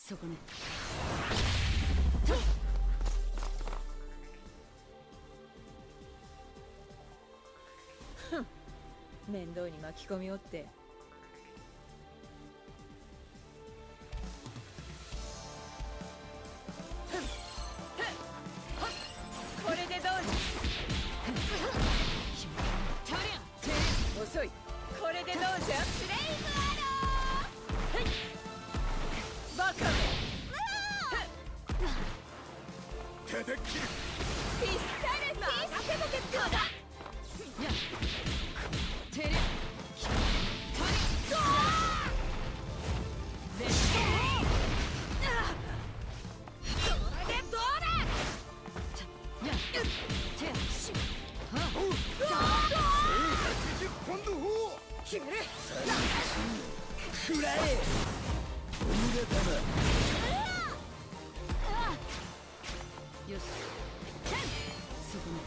そこね。 ふん、面倒に巻き込みおって。これでどうじゃ。遅い。これでどうじゃ。スレイブアロー。バカめ。 手で切る。 ピスタルティスケボケットだ。テレ決める。 食らえ。無駄だな。 よし。そこね。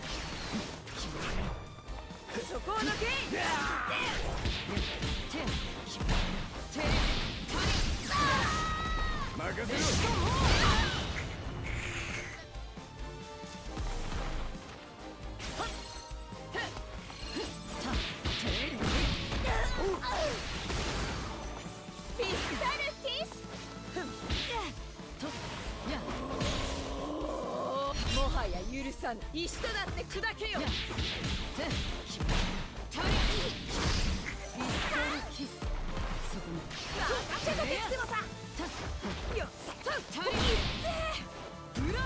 そこを抜け。 任せろ。 ピスタルティス。もはや許さぬ。石となって砕けよ。 そこね。 任せとけってもさ。よっさっと。いって裏。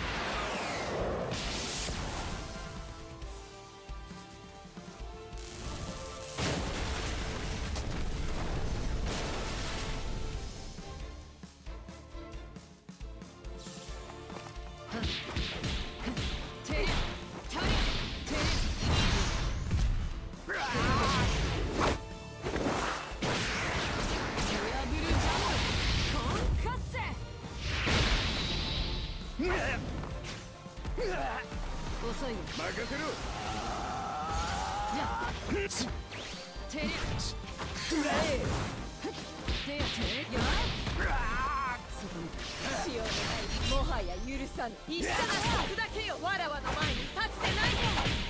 遅いよ。 任せろ。 じゃあテレ食らえ。 テレやそこね。 塩のないもはや許さぬ。石となって砕けよ。わらわの前に立つでないもん。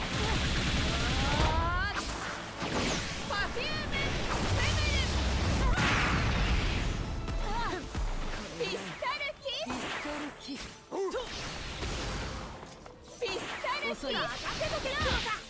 パフュームセブル。ピスタルキス。 キス。 ピスタルキス。 遅いよ。 任せとけよ。